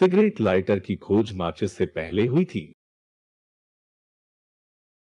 Cigarette lighter की खोज माचिस से पहले हुई थी।